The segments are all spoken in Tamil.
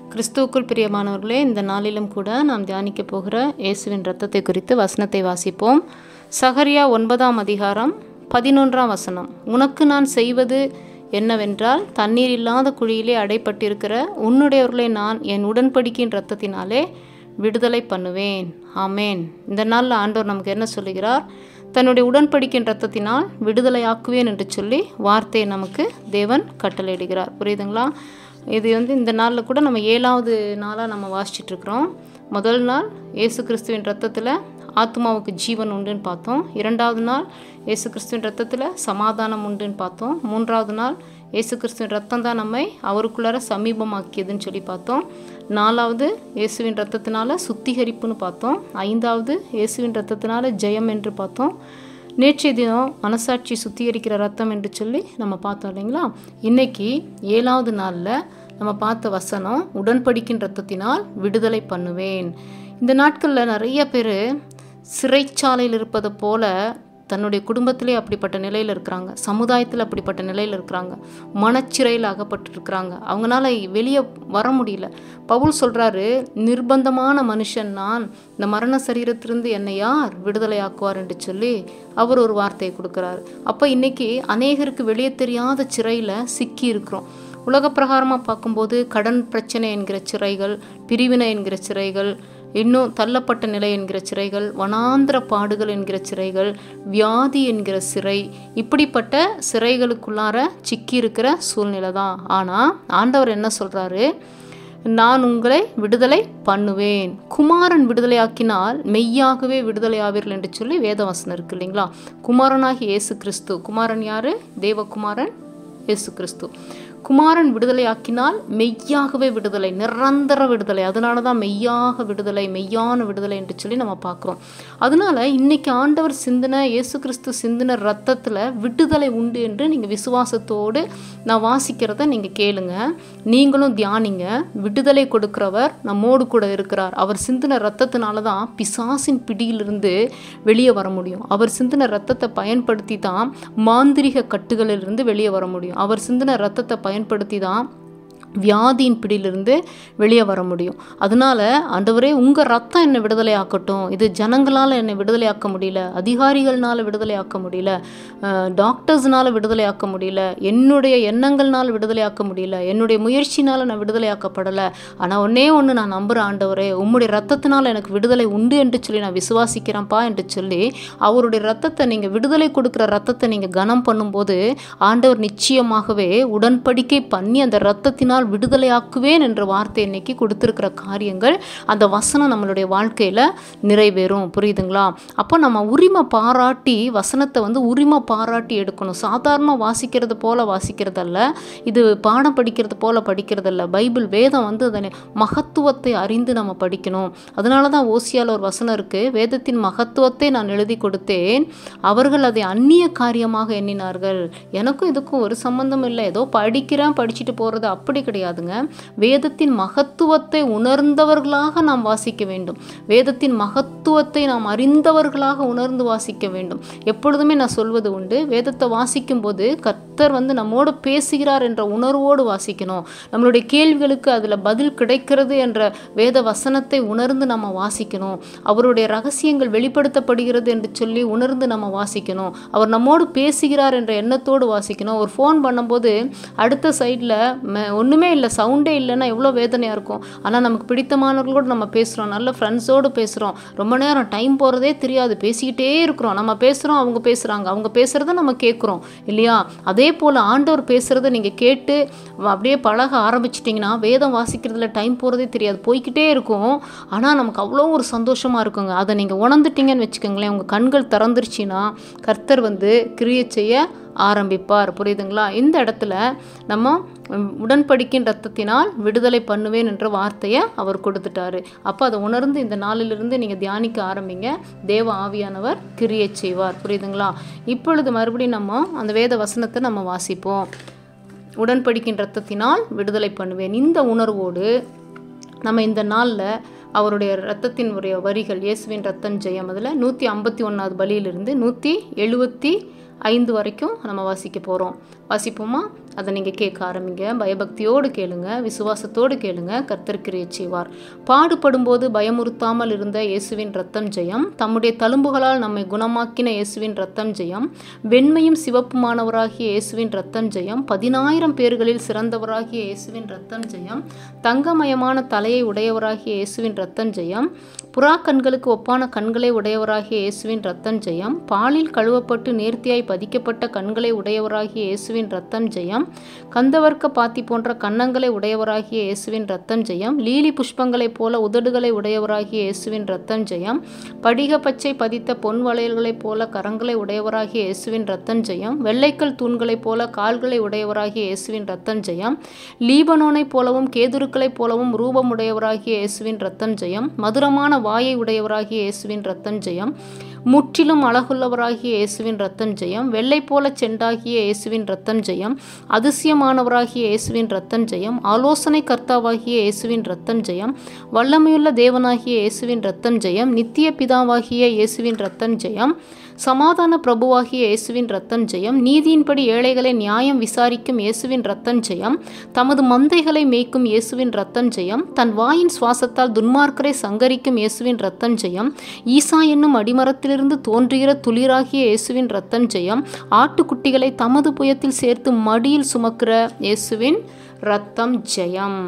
கிறிஸ்துவுக்குள் பிரியமானவர்களே, இந்த நாளிலும் கூட நாம் தியானிக்க போகிற இயேசுவின் இரத்தத்தை குறித்து வசனத்தை வாசிப்போம். சகரியா 9ஆம் அதிகாரம் 11ஆம் வசனம். உனக்கு நான் செய்வது என்னவென்றால், தண்ணீர் இல்லாத குழியிலே அடைப்பட்டிருக்கிற உன்னுடையவர்களை நான் என் உடன்படிக்கையின் இரத்தத்தினாலே விடுதலை பண்ணுவேன். ஆமேன். இந்த நாளில் ஆண்டவர் நமக்கு என்ன சொல்லுகிறார்? தன்னுடைய உடன்படிக்கையின் இரத்தத்தினால் விடுதலையாக்குவேன் என்று சொல்லி வார்த்தையை நமக்கு தேவன் கட்டளையிடுகிறார். புரியுதுங்களா? இது இந்த நாளில் கூட நம்ம 7வது நாளாக நம்ம வாசிச்சிட்ருக்குறோம். முதல் நாள் இயேசு கிறிஸ்துவின் இரத்தத்தில் ஆத்மாவுக்கு ஜீவன் உண்டுன்னு பார்த்தோம். 2வது நாள் இயேசு கிறிஸ்துவின் இரத்தத்தில் சமாதானம் உண்டுன்னு பார்த்தோம். 3வது நாள் இயேசு கிறிஸ்துவின் இரத்தம் தான் நம்மை அவருக்குள்ளார சமீபமாக்கியதுன்னு சொல்லி பார்த்தோம். 4வது இயேசுவின் இரத்தத்தினால சுத்திகரிப்புன்னு பார்த்தோம். 5வது இயேசுவின் இரத்தத்தினால ஜெயம் என்று பார்த்தோம். நேற்றைய தினம் மனசாட்சி சுத்திகரிக்கிற ரத்தம் என்று சொல்லி நம்ம பார்த்தோம் இல்லைங்களா? இன்னைக்கு 7வது நாளில் நம்ம பார்த்த வசனம், உடன்படிக்கையின் இரத்தத்தினால் விடுதலை பண்ணுவேன். இந்த நாட்களில் நிறைய பேர் சிறைச்சாலையில் இருப்பது போல தன்னுடைய குடும்பத்திலே அப்படிப்பட்ட நிலையில் இருக்கிறாங்க, சமுதாயத்தில் அப்படிப்பட்ட நிலையில் இருக்கிறாங்க, மனச்சிறையில் அகப்பட்டு இருக்கிறாங்க. அவங்களால வெளியே வர முடியல. பவுல் சொல்கிறாரு, நிர்பந்தமான மனுஷன் நான், இந்த மரண சரீரத்திலிருந்து என்னை யார் விடுதலை ஆக்குவார் என்று சொல்லி அவர் ஒரு வார்த்தையை கொடுக்குறாரு. அப்போ இன்றைக்கி அநேகருக்கு வெளியே தெரியாத சிறையில் சிக்கி இருக்கிறோம். உலக பிரகாரமாக பார்க்கும்போது கடன் பிரச்சனை என்கிற சிறைகள், பிரிவினை என்கிற சிறைகள், இன்னும் தள்ளப்பட்ட நிலை என்கிற சிறைகள், வனாந்திர பாடுகள் என்கிற சிறைகள், வியாதி என்கிற சிறை, இப்படிப்பட்ட சிறைகளுக்குள்ளார சிக்கி இருக்கிற சூழ்நிலை தான். ஆனால் ஆண்டவர் என்ன சொல்கிறாரு? நான் உங்களை விடுதலை பண்ணுவேன். குமாரன் விடுதலையாக்கினால் மெய்யாகவே விடுதலையாவீர்கள் என்று சொல்லி வேதவசனம் இருக்கு இல்லைங்களா? குமாரனாகி இயேசு கிறிஸ்து. குமாரன் யாரு? தேவகுமாரன் இயேசு கிறிஸ்து. குமாரன் விடுதலையாக்கினால் மெய்யாகவே விடுதலை, நிரந்தர விடுதலை. அதனால தான் மெய்யாக விடுதலை, மெய்யான விடுதலை என்று சொல்லி நம்ம பார்க்குறோம். அதனால இன்னைக்கு ஆண்டவர் சிந்தின, இயேசு கிறிஸ்து சிந்தின ரத்தத்தில் விடுதலை உண்டு என்று நீங்கள் விசுவாசத்தோடு நான் வாசிக்கிறத நீங்கள் கேளுங்க, நீங்களும் தியானிங்க. விடுதலை கொடுக்கிறவர் நம்மோடு கூட இருக்கிறார். அவர் சிந்தின ரத்தத்தினால தான் பிசாசின் பிடியிலிருந்து வெளியே வர முடியும். அவர் சிந்தின ரத்தத்தை பயன்படுத்தி தான் மாந்திரிக கட்டுகளிலிருந்து வெளியே வர முடியும். அவர் சிந்தின ரத்தத்தை பயன்படுத்தி தான் வியாதியின் பிடியிலிருந்து வெளியே வர முடியும். அதனால ஆண்டவரே, உங்கள் ரத்தம் என்னை விடுதலை ஆக்கட்டும். இது ஜனங்களால் என்னை விடுதலை ஆக்க முடியல, அதிகாரிகள்னால விடுதலை ஆக்க முடியல, டாக்டர்ஸ்னால விடுதலை ஆக்க முடியல, என்னுடைய எண்ணங்கள்னால் விடுதலை ஆக்க முடியல, என்னுடைய முயற்சினால் நான் விடுதலை ஆக்கப்படலை. ஆனால் ஒன்று நான் நம்புகிறேன் ஆண்டவரே, உம்முடைய ரத்தத்தினால் எனக்கு விடுதலை உண்டு என்று சொல்லி நான் விசுவாசிக்கிறேன்ப்பா என்று சொல்லி அவருடைய ரத்தத்தை, நீங்கள் விடுதலை கொடுக்குற ரத்தத்தை நீங்கள் கனம் பண்ணும்போது ஆண்டவர் நிச்சயமாகவே உடன்படிக்கை பண்ணி அந்த ரத்தத்தினால் விடுதலையாக்குவேன் என்ற வார்த்தை இன்னைக்கு கொடுத்திருக்கிற காரியங்கள், அந்த வசனம் நம்மளுடைய வாழ்க்கையில நிறைவேறும். புரியுதுங்களா? அப்போ நம்ம உரிமை பாராட்டி வசனத்தை உரிமை பாராட்டி எடுக்கணும். சாதாரண வாசிக்கிறது போல வாசிக்கிறதல்ல, இது பாடம் படிக்கிறது போல படிக்கிறதல்ல. பைபிள் வேதம் அதனை மகத்துவத்தை அறிந்து நம்ம படிக்கணும். அதனால தான் ஓசியால ஒரு வசனம் இருக்கு, வேதத்தின் மகத்துவத்தை நான் எழுதி கொடுத்தேன், அவர்கள் அதை அந்நிய காரியமாக எண்ணினார்கள். எனக்கும் இதுக்கும் ஒரு சம்பந்தம் இல்லை, ஏதோ படிக்கிறேன் படிச்சுட்டு போறது அப்படி கிடையாதுங்க. வேதத்தின் மகத்துவத்தை உணர்ந்தவர்களாக நாம் வாசிக்க வேண்டும். வேதத்தின் மகத்துவத்தை நாம் அறிந்தவர்களாக உணர்ந்து வாசிக்க வேண்டும். எப்பொழுதுமே நான் சொல்வது உண்டு, வேதத்தை வாசிக்கும் போது கர்த்தர் நம்மோடு பேசுகிறார் என்ற உணர்வோடு வாசிக்கணும். நம்மளுடைய கேள்விகளுக்கு அதில் பதில் கிடைக்கிறது என்ற வேத வசனத்தை உணர்ந்து நம்ம வாசிக்கணும். அவருடைய ரகசியங்கள் வெளிப்படுத்தப்படுகிறது என்று சொல்லி உணர்ந்து நம்ம வாசிக்கணும். அவர் நம்மோடு பேசுகிறார் என்ற எண்ணத்தோடு வாசிக்கணும். ஒரு ஃபோன் பண்ணும்போது அடுத்த சைடில் ஒன்றுமே இல்லை, சவுண்டே இல்லைன்னா எவ்வளோ வேதனையாக இருக்கும். ஆனால் நமக்கு பிடித்தமானவர்களோடு நம்ம பேசுகிறோம், நல்ல ஃப்ரெண்ட்ஸோடு பேசுகிறோம், ரொம்ப நேரம் டைம் போகிறதே தெரியாது, பேசிக்கிட்டே இருக்கிறோம். நம்ம பேசுகிறோம், அவங்க பேசுகிறாங்க, அவங்க பேசுகிறத நம்ம கேட்குறோம் இல்லையா? அதே போல் ஆண்டவர் பேசுகிறத நீங்கள் கேட்டு அப்படியே பழக ஆரம்பிச்சிட்டிங்கன்னா வேதம் வாசிக்கிறதுல டைம் போகிறதே தெரியாது, போய்கிட்டே இருக்கும். ஆனால் நமக்கு அவ்வளோ ஒரு சந்தோஷமாக இருக்குங்க. அதை நீங்கள் உணர்ந்துட்டீங்கன்னு வச்சுக்கோங்களேன், உங்கள் கண்கள் திறந்துருச்சுன்னா கர்த்தர் கிரியை செய்ய ஆரம்பிப்பார். புரியுதுங்களா? இந்த இடத்துல நம்ம உடன்படிக்கையின் ரத்தத்தினால் விடுதலை பண்ணுவேன் என்ற வார்த்தையை அவர் கொடுத்துட்டாரு. அப்போ அதை உணர்ந்து இந்த நாளிலிருந்து நீங்கள் தியானிக்க ஆரம்பிங்க. தேவ ஆவியானவர் கிரியை செய்வார். புரியுதுங்களா? இப்பொழுது மறுபடியும் நம்ம அந்த வேத வசனத்தை நம்ம வாசிப்போம். உடன்படிக்கையின் ரத்தத்தினால் விடுதலை பண்ணுவேன். இந்த உணர்வோடு நம்ம இந்த நாளில் அவருடைய இரத்தத்தின் வரிகள், இயேசுவின் ரத்தம் ஜெயம், அதில் 151வது பலியிலிருந்து 175 வரைக்கும் நம்ம வாசிக்க போகிறோம். வாசிப்போமா? அதை நீங்கள் கேட்க ஆரம்பிங்க. பயபக்தியோடு கேளுங்க, விசுவாசத்தோடு கேளுங்க, கர்த்தர் கிரியை செய்வார். பாடுபடும் போது பயமுறுத்தாமல் இருந்த இயேசுவின் இரத்தம் ஜெயம். தம்முடைய தழும்புகளால் நம்மை குணமாக்கின இயேசுவின் இரத்தம் ஜெயம். வெண்மையும் சிவப்புமானவராகிய இயேசுவின் இரத்தம் ஜெயம். 10,000 பேர்களில் சிறந்தவராகிய இயேசுவின் இரத்தம் ஜெயம். தங்கமயமான தலையை உடையவராகிய இயேசுவின் இரத்தம் ஜெயம். புறா கண்களுக்கு ஒப்பான கண்களை உடையவராகிய இயேசுவின் இரத்தம் ஜெயம். பாலில் கழுவப்பட்டு நேர்த்தியாய் பதிக்கப்பட்ட கண்களை உடையவராகிய இயேசுவின் இரத்தம் ஜெயம். கந்தவர்க்க பாத்தி போன்ற கன்னங்களை உடையவராகிய இயேசுவின் இரத்தம் ஜெயம். லீலி புஷ்பங்களைப் போல உதடுகளை உடையவராகிய இயேசுவின் இரத்தம் ஜெயம். படிக பச்சை பதித்த பொன் வளையல்களைப் போல கரங்களை உடையவராகிய இயேசுவின் இரத்தம் ஜெயம். வெள்ளைக்கல் தூண்களைப் போல கால்களை உடையவராகிய இயேசுவின் இரத்தம் ஜெயம். லீபனோனைப் போலவும் கேதுருக்களைப் போலவும் ரூபமுடையவராகிய இயேசுவின் இரத்தம் ஜெயம். மதுரமான வாயை உடையவராகிய இயேசுவின் இரத்தம் ஜெயம். முற்றிலும் அழகுள்ளவராகிய இயேசுவின் இரத்தம் ஜெயம். வெள்ளை போல செண்டாகிய இயேசுவின் இரத்தம் ஜெயம். அதிசயமானவராகிய இயேசுவின் இரத்தம் ஜெயம். ஆலோசனை கர்த்தாவாகிய இயேசுவின் இரத்தம் ஜெயம். வல்லமையுள்ள தேவனாகிய இயேசுவின் இரத்தம் ஜெயம். நித்திய பிதாவாகிய இயேசுவின் இரத்தம் ஜெயம். சமாதான பிரபுவாகிய இயேசுவின் இரத்தம் ஜெயம். நீதியின்படி ஏழைகளை நியாயம் விசாரிக்கும் இயேசுவின் இரத்தம் ஜெயம். தமது மந்தைகளை மேய்க்கும் இயேசுவின் இரத்தம் ஜெயம். தன் வாயின் சுவாசத்தால் துன்மார்க்கரை சங்கரிக்கும் இயேசுவின் இரத்தம் ஜெயம். ஈசா என்னும் அடிமரத்திலிருந்து தோன்றுகிற துளிராகிய இயேசுவின் இரத்தம் ஜெயம். ஆட்டுக்குட்டிகளை தமது புயத்தில் சேர்த்து மடியில் சுமக்கிற இயேசுவின் இரத்தம் ஜெயம்.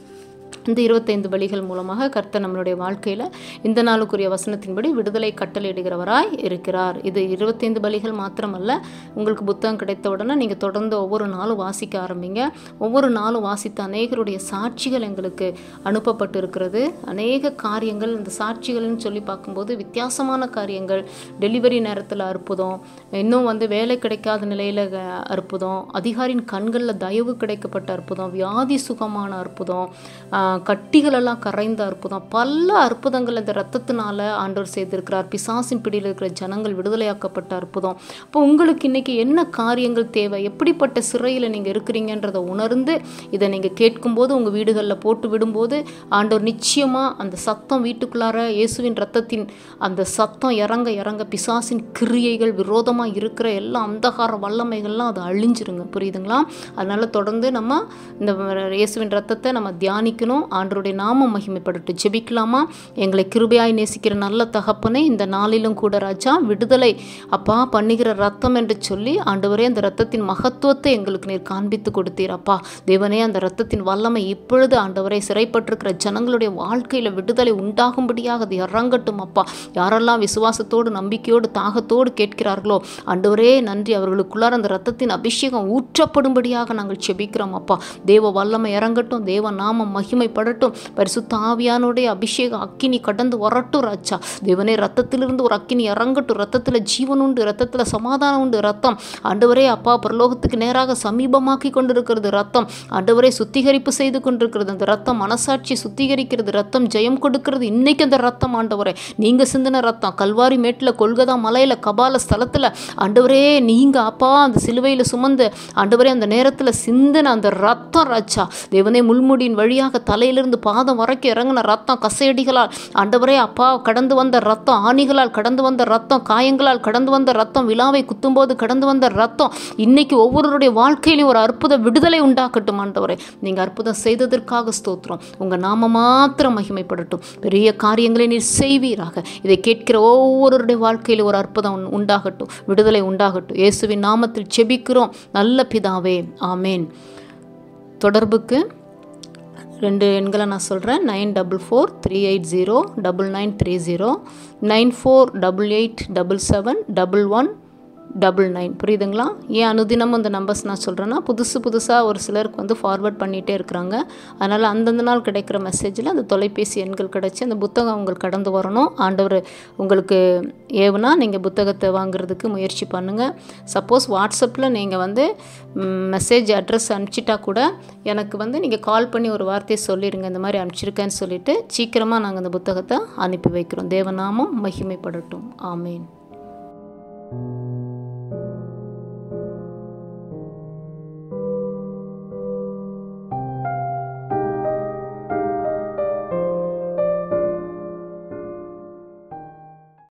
இந்த 25 பலிகள் மூலமாக கர்த்தர் நம்மளுடைய வாழ்க்கையில் இந்த நாளுக்குரிய வசனத்தின்படி விடுதலை கட்டளையிடுகிறவராய் இருக்கிறார். இது 25 பலிகள் மாத்திரமல்ல. உங்களுக்கு புத்தகம் கிடைத்த உடனே நீங்கள் தொடர்ந்து ஒவ்வொரு நாளும் வாசிக்க ஆரம்பிங்க. ஒவ்வொரு நாளும் வாசித்த அநேகருடைய சாட்சிகள் எங்களுக்கு அனுப்பப்பட்டு இருக்கிறது. அநேக காரியங்கள் இந்த சாட்சிகள்னு சொல்லி பார்க்கும்போது வித்தியாசமான காரியங்கள். டெலிவரி நேரத்தில் அற்புதம், இன்னும் வேலை கிடைக்காத நிலையில் அற்புதம், அதிகாரியின் கண்களில் தயவு கிடைக்கப்பட்ட அற்புதம், வியாதி சுகமான அற்புதம், கட்டிகளெல்லாம் கரைந்த அற்புதம், பல அற்புதங்கள் இந்த இரத்தத்தினால ஆண்டவர் செய்திருக்கிறார். பிசாசின் பிடியில் இருக்கிற ஜனங்கள் விடுதலையாக்கப்பட்ட அற்புதம். இப்போ உங்களுக்கு இன்னைக்கு என்ன காரியங்கள் தேவை, எப்படிப்பட்ட சிறையில் நீங்கள் இருக்கிறீங்கன்றதை உணர்ந்து இதை நீங்கள் கேட்கும்போது உங்கள் வீடுகளில் போட்டு விடும்போது ஆண்டவர் நிச்சயமாக அந்த சத்தம் வீட்டுக்குள்ளார இயேசுவின் இரத்தத்தின் அந்த சத்தம் இறங்க இறங்க பிசாசின் கிரியைகள் விரோதமாக இருக்கிற எல்லா அந்தகார வல்லமைகள்லாம் அது அழிஞ்சிருங்க. புரியுதுங்களா? அதனால தொடர்ந்து நம்ம இந்த இயேசுவின் இரத்தத்தை நம்ம தியானிக்கணும். ஆண்டவருடைய நாமம் மகிமைப்படட்டும். ஜெபிக்கலாமா? எங்களை கிருபையாய் நேசிக்கிற நல்ல தகப்பனே, இந்த நாளிலும் கூட ராஜா விடுதலை அப்பா பண்ணுகிற ரத்தம் என்று சொல்லி ஆண்டவரே அந்த ரத்தத்தின் மகத்துவத்தை எங்களுக்கு நீர் காண்பித்து கொடுத்தீர். அப்பா தேவனே, அந்த ரத்தத்தின் வல்லமை இப்பொழுது ஆண்டவரை சிறைப்பட்டிருக்கிற ஜனங்களுடைய வாழ்க்கையில் விடுதலை உண்டாகும்படியாக அது இறங்கட்டும். அப்பா யாரெல்லாம் விசுவாசத்தோடு நம்பிக்கையோடு தாகத்தோடு கேட்கிறார்களோ ஆண்டவரே நன்றி, அவர்களுக்குள்ளார அந்த ரத்தத்தின் அபிஷேகம் ஊற்றப்படும்படியாக நாங்கள் ஜெபிக்கிறோம். அப்பா தேவ வல்லமை இறங்கட்டும், தேவ நாமம் மகிமைப்படட்டும், பரிசுத்த ஆவியானுடைய அபிஷேக அக்கினி கடந்து வரட்டும் ராஜா. தேவனே, ரத்தத்திலிருந்து ஒரு அக்கினி இறங்கட்டும். ரத்தத்தில் ஜீவன் உண்டு, ரத்தத்தில் சமாதானம் உண்டு. ரத்தம் ஆண்டவரே அப்பா பரலோகத்துக்கு நேராக சமீபமாக்கி கொண்டிருக்கிறது. ரத்தம் ஆண்டவரே சுத்திகரிப்பு செய்து கொண்டிருக்கிறது. அந்த ரத்தம் மனசாட்சி சுத்திகரிக்கிறது. ரத்தம் ஜெயம் கொடுக்கிறது. இன்னைக்கு அந்த ரத்தம் ஆண்டவரே நீங்க சிந்தின ரத்தம் கல்வாரி மேட்டில் கொல்கதா மலையில கபால ஸ்தலத்தில் ஆண்டவரே நீங்க அப்பா அந்த சிலுவையில் சுமந்து ஆண்டவரே அந்த நேரத்தில் சிந்தின அந்த ரத்தம் ராஜா தேவனே முள்முடியின் வழியாக தலையிலிருந்து பாதம் வரைக்கும் இறங்கின ரத்தம், கசையடிகளால் ஆண்டவரே அப்பா கடந்து வந்த ரத்தம், ஆணிகளால் கடந்து வந்த ரத்தம், காயங்களால் கடந்து வந்த ரத்தம், விழாவை குத்தும்போது கடந்து வந்த ரத்தம் இன்னைக்கு ஒவ்வொருடைய வாழ்க்கையிலும் ஒரு அற்புத விடுதலை உண்டாக்கட்டும். ஆண்டவரே நீங்க அற்புதம் செய்ததற்காக ஸ்தோத்திரம். உங்க நாம மாத்திரம் மகிமைப்படட்டும். பெரிய காரியங்களை நீர் செய்வீராக. இதை கேட்கிற ஒவ்வொருடைய வாழ்க்கையிலும் ஒரு அற்புதம் உண்டாகட்டும், விடுதலை உண்டாகட்டும். இயேசுவின் நாமத்தில் ஜெபிக்கிறோம் நல்ல பிதாவே, ஆமேன். தொடர்புக்கு 2 எண்களை நான் சொல்கிறேன். 9443809930, 9488771199. புரியுதுங்களா? ஏன் அனுதினமும் இந்த நம்பர்ஸ் நான் சொல்கிறேன்னா புதுசாக ஒரு சிலருக்கு ஃபார்வர்ட் பண்ணிகிட்டே இருக்கிறாங்க. அதனால் அந்தந்த நாள் கிடைக்கிற மெசேஜில் அந்த தொலைபேசி எண்கள் கிடச்சி அந்த புத்தகம் உங்களுக்கு கடந்து வரணும். ஆண்டவர் உங்களுக்கு ஏவுனா நீங்கள் புத்தகத்தை வாங்குறதுக்கு முயற்சி பண்ணுங்கள். சப்போஸ் வாட்ஸ்அப்பில் நீங்கள் மெசேஜ் அட்ரஸ் அனுப்பிச்சிட்டா கூட எனக்கு நீங்கள் கால் பண்ணி ஒரு வார்த்தையை சொல்லிடுங்க, இந்த மாதிரி அனுப்பிச்சிருக்கேன்னு சொல்லிவிட்டு சீக்கிரமாக நாங்கள் அந்த புத்தகத்தை அனுப்பி வைக்கிறோம். தேவநாமம் மகிமைப்படட்டும். ஆமேன்.